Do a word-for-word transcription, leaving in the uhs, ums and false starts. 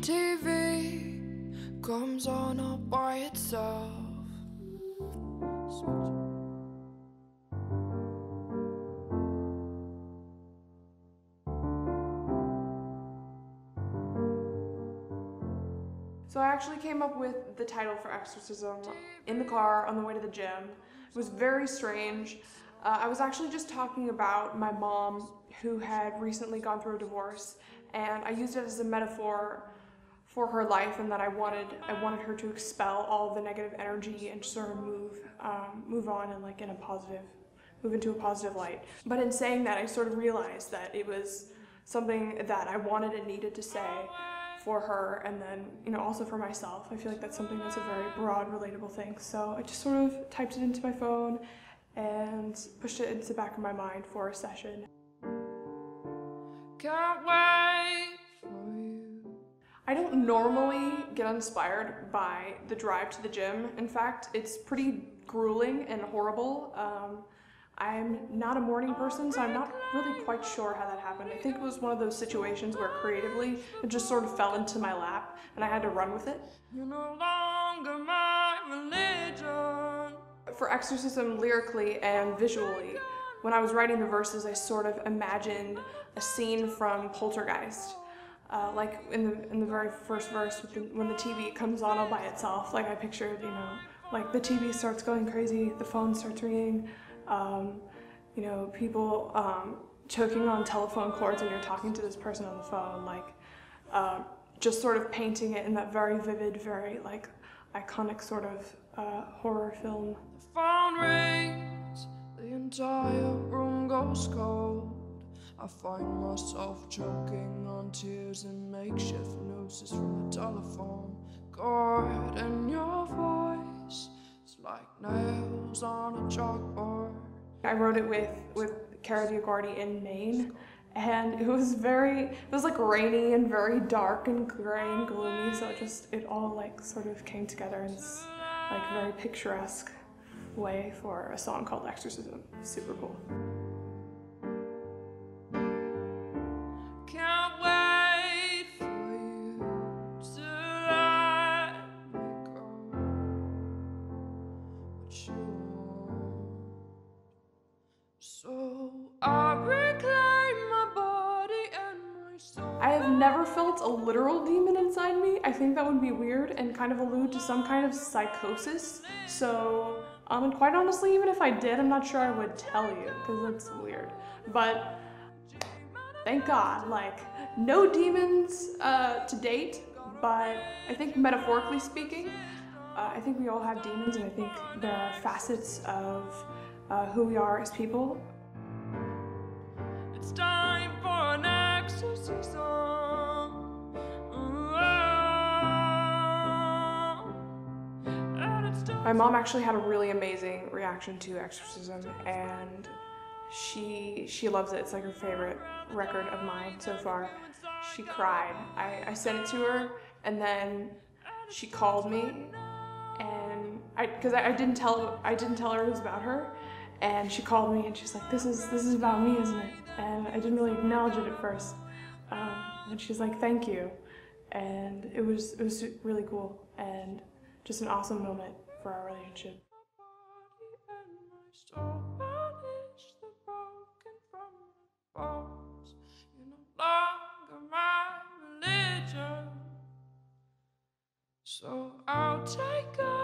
T V comes on all by itself. So I actually came up with the title for Exorcism in the car on the way to the gym. It was very strange. Uh, I was actually just talking about my mom who had recently gone through a divorce, and I used it as a metaphor for her life, and that I wanted I wanted her to expel all the negative energy and sort of move um, move on and like in a positive, move into a positive light. But in saying that, I sort of realized that it was something that I wanted and needed to say for her, and then, you know, also for myself. I feel like that's something that's a very broad, relatable thing. So I just sort of typed it into my phone and pushed it into the back of my mind for a session. Can't wait for you. I don't normally get inspired by the drive to the gym. In fact, it's pretty grueling and horrible. Um, I'm not a morning person, so I'm not really quite sure how that happened. I think it was one of those situations where creatively it just sort of fell into my lap and I had to run with it. You're no longer my religion. For Exorcism, lyrically and visually, when I was writing the verses, I sort of imagined a scene from Poltergeist. Uh, like in the in the very first verse, with the, when the T V comes on all by itself, like I pictured, you know, like the T V starts going crazy, the phone starts ringing, um, you know, people um, choking on telephone cords and you're talking to this person on the phone, like uh, just sort of painting it in that very vivid, very like iconic sort of uh, horror film. The phone rings, the entire room goes cold. I find myself choking on tears and makeshift nooses from the telephone. God, and your voice is like nails on a chalkboard. I wrote it with, with Clairity in Maine, and it was very, it was like rainy and very dark and gray and gloomy, so it just, it all like sort of came together in this like very picturesque way for a song called Exorcism. Super cool. Can't wait for you to let me go. What you want. So I reclaim my body and my soul. I have never felt a literal demon inside me. I think that would be weird and kind of allude to some kind of psychosis. So, um, and quite honestly, even if I did, I'm not sure I would tell you, because that's weird. But thank God, like, no demons uh, to date, but I think metaphorically speaking, uh, I think we all have demons, and I think there are facets of uh, who we are as people. It's time for an exorcism. My mom actually had a really amazing reaction to Exorcism, and she she loves it. It's like her favorite record of mine so far. She cried. I, I sent it to her, and then she called me, and I because I, I didn't tell I didn't tell her it was about her, and she called me and she's like, this is this is about me, isn't it? And I didn't really acknowledge it at first, um, and she's like, thank you, and it was it was really cool and just an awesome moment for our relationship. So I'll take